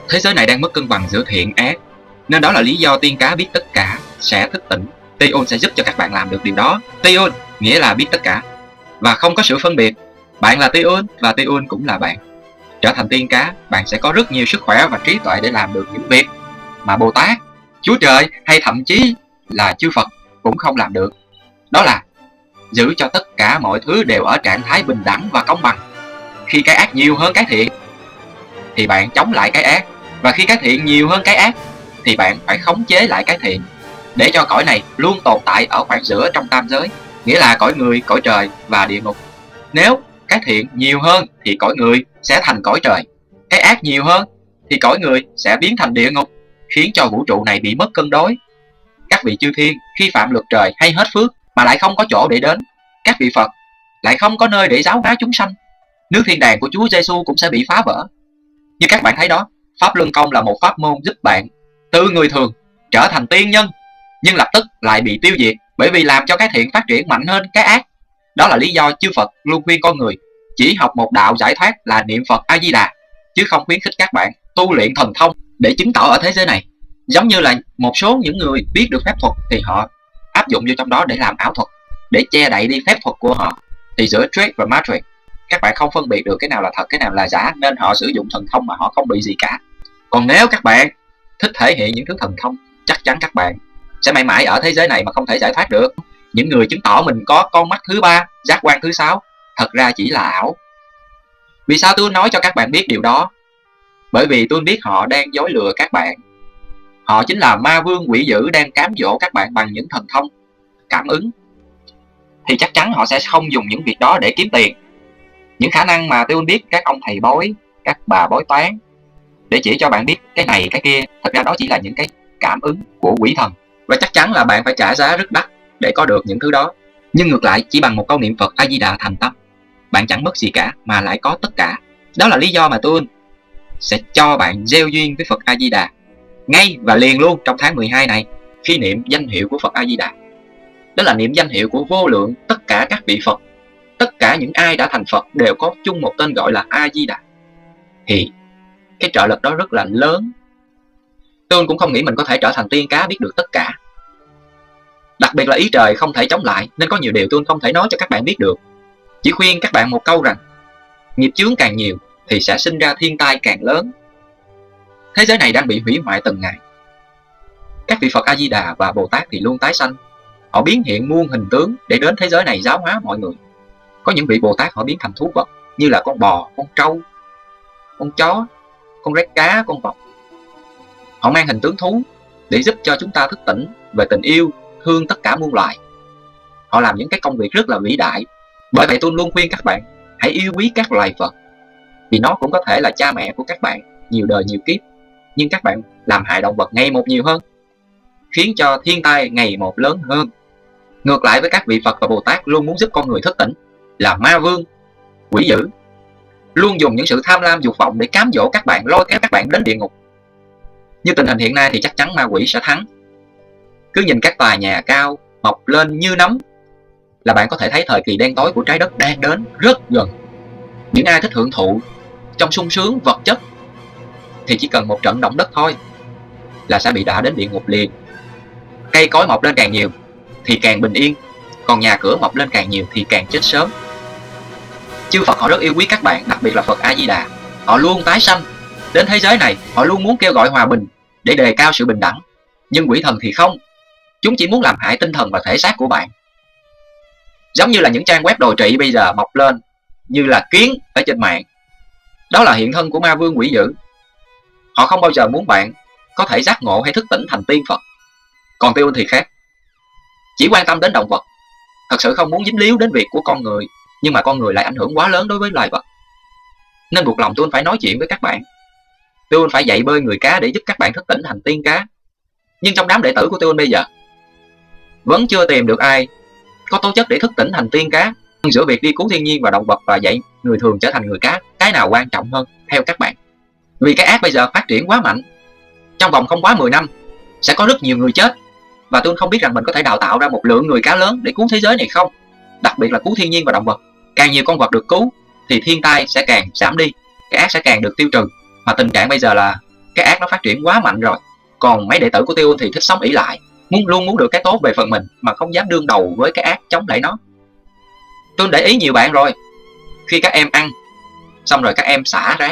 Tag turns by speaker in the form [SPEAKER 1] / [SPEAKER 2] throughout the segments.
[SPEAKER 1] Thế giới này đang mất cân bằng giữa thiện ác, nên đó là lý do tiên cá biết tất cả sẽ thức tỉnh. Tion sẽ giúp cho các bạn làm được điều đó. Tion nghĩa là biết tất cả và không có sự phân biệt. Bạn là Tion và Tion cũng là bạn. Trở thành tiên cá, bạn sẽ có rất nhiều sức khỏe và trí tuệ để làm được những việc mà Bồ Tát, Chúa Trời hay thậm chí là chư Phật cũng không làm được. Đó là giữ cho tất cả mọi thứ đều ở trạng thái bình đẳng và công bằng. Khi cái ác nhiều hơn cái thiện thì bạn chống lại cái ác, và khi cái thiện nhiều hơn cái ác thì bạn phải khống chế lại cái thiện, để cho cõi này luôn tồn tại ở khoảng giữa trong tam giới, nghĩa là cõi người, cõi trời và địa ngục. Nếu cái thiện nhiều hơn thì cõi người sẽ thành cõi trời, cái ác nhiều hơn thì cõi người sẽ biến thành địa ngục, khiến cho vũ trụ này bị mất cân đối. Các vị chư thiên khi phạm luật trời hay hết phước mà lại không có chỗ để đến, các vị Phật lại không có nơi để giáo hóa chúng sanh, nước thiên đàng của Chúa Giêsu cũng sẽ bị phá vỡ. Như các bạn thấy đó, Pháp Luân Công là một pháp môn giúp bạn từ người thường trở thành tiên nhân, nhưng lập tức lại bị tiêu diệt bởi vì làm cho cái thiện phát triển mạnh hơn cái ác. Đó là lý do chư Phật luôn khuyên con người chỉ học một đạo giải thoát là niệm Phật A Di Đà, chứ không khuyến khích các bạn tu luyện thần thông để chứng tỏ ở thế giới này. Giống như là một số những người biết được phép thuật thì họ áp dụng vô trong đó để làm ảo thuật, để che đậy đi phép thuật của họ. Thì giữa Trick và Matrix, các bạn không phân biệt được cái nào là thật, cái nào là giả, nên họ sử dụng thần thông mà họ không bị gì cả. Còn nếu các bạn thích thể hiện những thứ thần thông, chắc chắn các bạn sẽ mãi mãi ở thế giới này mà không thể giải thoát được. Những người chứng tỏ mình có con mắt thứ ba, giác quan thứ sáu, thật ra chỉ là ảo. Vì sao tôi nói cho các bạn biết điều đó? Bởi vì tôi biết họ đang dối lừa các bạn. Họ chính là ma vương quỷ dữ đang cám dỗ các bạn bằng những thần thông, cảm ứng. Thì chắc chắn họ sẽ không dùng những việc đó để kiếm tiền. Những khả năng mà tôi biết các ông thầy bói, các bà bói toán để chỉ cho bạn biết cái này cái kia, thật ra đó chỉ là những cái cảm ứng của quỷ thần. Và chắc chắn là bạn phải trả giá rất đắt để có được những thứ đó. Nhưng ngược lại, chỉ bằng một câu niệm Phật A Di Đà thành tâm, bạn chẳng mất gì cả mà lại có tất cả. Đó là lý do mà tôi sẽ cho bạn gieo duyên với Phật A Di Đà ngay và liền luôn trong tháng 12 này, khi niệm danh hiệu của Phật A Di Đà. Đó là niệm danh hiệu của vô lượng tất cả các vị Phật. Tất cả những ai đã thành Phật đều có chung một tên gọi là A Di Đà. Thì cái trợ lực đó rất là lớn. Tôi cũng không nghĩ mình có thể trở thành tiên cá biết được tất cả. Đặc biệt là ý trời không thể chống lại, nên có nhiều điều tôi không thể nói cho các bạn biết được. Chỉ khuyên các bạn một câu rằng nghiệp chướng càng nhiều thì sẽ sinh ra thiên tai càng lớn. Thế giới này đang bị hủy hoại từng ngày. Các vị Phật A Di Đà và Bồ Tát thì luôn tái sanh. Họ biến hiện muôn hình tướng để đến thế giới này giáo hóa mọi người. Có những vị Bồ Tát họ biến thành thú vật, như là con bò, con trâu, con chó, con rết cá, con vọc. Họ mang hình tướng thú để giúp cho chúng ta thức tỉnh về tình yêu, thương tất cả muôn loài. Họ làm những cái công việc rất là vĩ đại. Bởi vậy tôi luôn khuyên các bạn hãy yêu quý các loài vật, vì nó cũng có thể là cha mẹ của các bạn nhiều đời nhiều kiếp. Nhưng các bạn làm hại động vật ngày một nhiều hơn, khiến cho thiên tai ngày một lớn hơn. Ngược lại với các vị Phật và Bồ Tát luôn muốn giúp con người thức tỉnh, là ma vương, quỷ dữ, luôn dùng những sự tham lam dục vọng để cám dỗ các bạn, lôi kéo các bạn đến địa ngục. Như tình hình hiện nay thì chắc chắn ma quỷ sẽ thắng. Cứ nhìn các tòa nhà cao mọc lên như nấm là bạn có thể thấy thời kỳ đen tối của trái đất đang đến rất gần. Những ai thích hưởng thụ trong sung sướng vật chất thì chỉ cần một trận động đất thôi là sẽ bị đọa đến địa ngục liền. Cây cối mọc lên càng nhiều thì càng bình yên, còn nhà cửa mọc lên càng nhiều thì càng chết sớm. Chư Phật họ rất yêu quý các bạn, đặc biệt là Phật A Di Đà. Họ luôn tái sanh đến thế giới này, họ luôn muốn kêu gọi hòa bình để đề cao sự bình đẳng. Nhưng quỷ thần thì không, chúng chỉ muốn làm hại tinh thần và thể xác của bạn. Giống như là những trang web đồi trị bây giờ mọc lên như là kiến ở trên mạng. Đó là hiện thân của ma vương quỷ dữ. Họ không bao giờ muốn bạn có thể giác ngộ hay thức tỉnh thành tiên Phật. Còn Tiêu thì khác, chỉ quan tâm đến động vật, thật sự không muốn dính líu đến việc của con người. Nhưng mà con người lại ảnh hưởng quá lớn đối với loài vật, nên buộc lòng tôi phải nói chuyện với các bạn. Tôi phải dạy bơi người cá để giúp các bạn thức tỉnh thành tiên cá. Nhưng trong đám đệ tử của tôi bây giờ vẫn chưa tìm được ai có tố chất để thức tỉnh thành tiên cá. Giữa việc đi cứu thiên nhiên và động vật và dạy người thường trở thành người cá, cái nào quan trọng hơn theo các bạn? Vì cái ác bây giờ phát triển quá mạnh, trong vòng không quá 10 năm sẽ có rất nhiều người chết. Và tôi không biết rằng mình có thể đào tạo ra một lượng người cá lớn để cứu thế giới này không. Đặc biệt là cứu thiên nhiên và động vật. Càng nhiều con vật được cứu thì thiên tai sẽ càng giảm đi, cái ác sẽ càng được tiêu trừ. Mà tình trạng bây giờ là Cái ác nó phát triển quá mạnh rồi. Còn mấy đệ tử của Tiêu thì thích sống ỷ lại, luôn muốn được cái tốt về phần mình mà không dám đương đầu với cái ác chống lại nó. Tôi để ý nhiều bạn rồi, khi các em ăn xong rồi các em xả rác,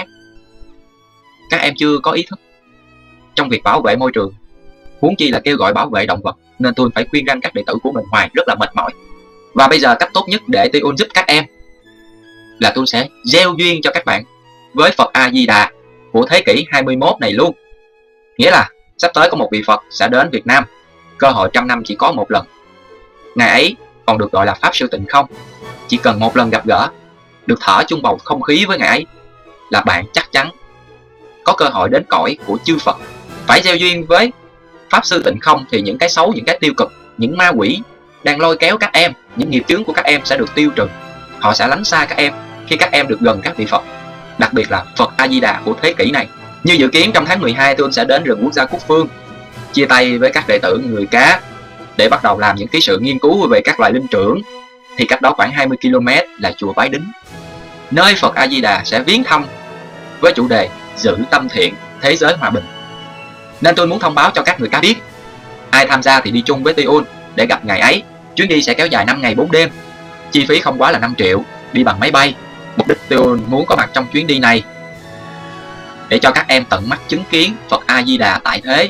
[SPEAKER 1] các em chưa có ý thức trong việc bảo vệ môi trường, huống chi là kêu gọi bảo vệ động vật. Nên tôi phải khuyên răn các đệ tử của mình hoài, rất là mệt mỏi. Và bây giờ cách tốt nhất để Tiêu giúp các em là tôi sẽ gieo duyên cho các bạn với Phật A Di Đà của thế kỷ 21 này luôn. Nghĩa là sắp tới có một vị Phật sẽ đến Việt Nam, cơ hội 100 năm chỉ có một lần. Ngài ấy còn được gọi là Pháp Sư Tịnh Không. Chỉ cần một lần gặp gỡ, được thở chung bầu không khí với Ngài ấy, là bạn chắc chắn có cơ hội đến cõi của chư Phật. Phải gieo duyên với Pháp Sư Tịnh Không thì những cái xấu, những cái tiêu cực, những ma quỷ đang lôi kéo các em, những nghiệp chướng của các em sẽ được tiêu trừ. Họ sẽ lánh xa các em khi các em được gần các vị Phật, đặc biệt là Phật A Di Đà của thế kỷ này. Như dự kiến trong tháng 12 tôi sẽ đến rừng quốc gia Cúc Phương, chia tay với các đệ tử người cá để bắt đầu làm những cái sự nghiên cứu về các loài linh trưởng. Thì cách đó khoảng 20 km là chùa Bái Đính, nơi Phật A Di Đà sẽ viếng thăm với chủ đề giữ tâm thiện, thế giới hòa bình. Nên tôi muốn thông báo cho các người cá biết, ai tham gia thì đi chung với Tiêu để gặp Ngài ấy. Chuyến đi sẽ kéo dài 5 ngày 4 đêm, chi phí không quá là 5 triệu, đi bằng máy bay. Mục đích Tiêu muốn có mặt trong chuyến đi này để cho các em tận mắt chứng kiến Phật A Di Đà tại thế.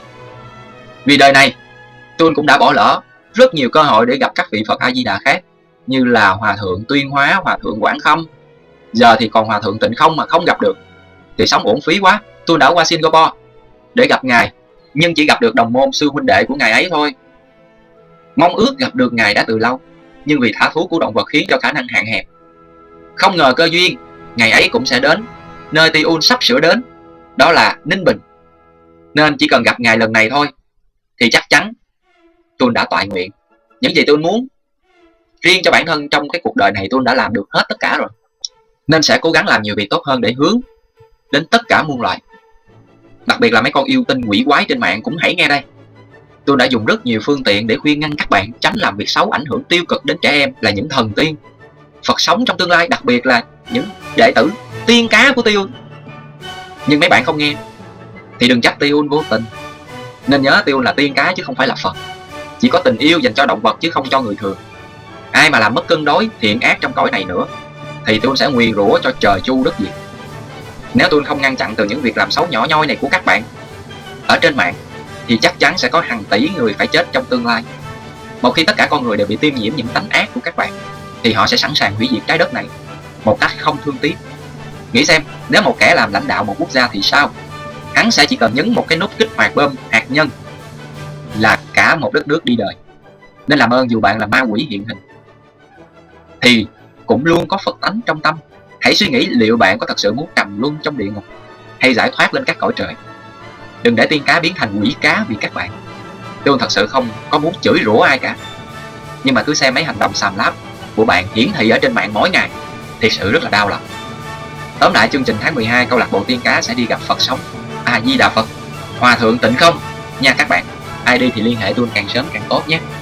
[SPEAKER 1] Vì đời này tôi cũng đã bỏ lỡ rất nhiều cơ hội để gặp các vị Phật A Di Đà khác, như là Hòa Thượng Tuyên Hóa, Hòa Thượng Quảng Khâm. Giờ thì còn Hòa Thượng Tịnh Không mà không gặp được thì sống uổng phí quá. Tôi đã qua Singapore để gặp Ngài, nhưng chỉ gặp được đồng môn sư huynh đệ của Ngài ấy thôi. Mong ước gặp được Ngài đã từ lâu, nhưng vì thả thú của động vật khiến cho khả năng hạn hẹp. Không ngờ cơ duyên Ngài ấy cũng sẽ đến nơi Tiêu sắp sửa đến, đó là Ninh Bình. Nên chỉ cần gặp Ngài lần này thôi thì chắc chắn tôi đã toại nguyện. Những gì tôi muốn riêng cho bản thân trong cái cuộc đời này tôi đã làm được hết tất cả rồi. Nên sẽ cố gắng làm nhiều việc tốt hơn để hướng đến tất cả muôn loài. Đặc biệt là mấy con yêu tinh quỷ quái trên mạng cũng hãy nghe đây. Tôi đã dùng rất nhiều phương tiện để khuyên ngăn các bạn tránh làm việc xấu ảnh hưởng tiêu cực đến trẻ em, là những thần tiên, Phật sống trong tương lai, đặc biệt là những đệ tử tiên cá của Tiêu. Nhưng mấy bạn không nghe thì đừng trách Tiêu vô tình. Nên nhớ Tiêu là tiên cá chứ không phải là Phật, chỉ có tình yêu dành cho động vật chứ không cho người thường. Ai mà làm mất cân đối thiện ác trong cõi này nữa thì tôi sẽ nguyền rủa cho trời chu đất diệt. Nếu tôi không ngăn chặn từ những việc làm xấu nhỏ nhoi này của các bạn ở trên mạng thì chắc chắn sẽ có hàng tỷ người phải chết trong tương lai. Một khi tất cả con người đều bị tiêm nhiễm những tánh ác của các bạn thì họ sẽ sẵn sàng hủy diệt trái đất này một cách không thương tiếc. Nghĩ xem, nếu một kẻ làm lãnh đạo một quốc gia thì sao? Hắn sẽ chỉ cần nhấn một cái nút kích hoạt bom hạt nhân là cả một đất nước đi đời. Nên làm ơn, dù bạn là ma quỷ hiện hình thì cũng luôn có Phật tánh trong tâm. Hãy suy nghĩ liệu bạn có thật sự muốn trầm luân trong địa ngục hay giải thoát lên các cõi trời. Đừng để tiên cá biến thành quỷ cá vì các bạn. Tôi thật sự không có muốn chửi rủa ai cả, nhưng mà cứ xem mấy hành động xàm láp của bạn hiển thị ở trên mạng mỗi ngày, thiệt sự rất là đau lòng. Tóm lại, chương trình tháng 12 câu lạc bộ tiên cá sẽ đi gặp Phật sống A Di Đà Phật, Hòa Thượng Tịnh Không nha các bạn. Ai đi thì liên hệ tôi càng sớm càng tốt nhé.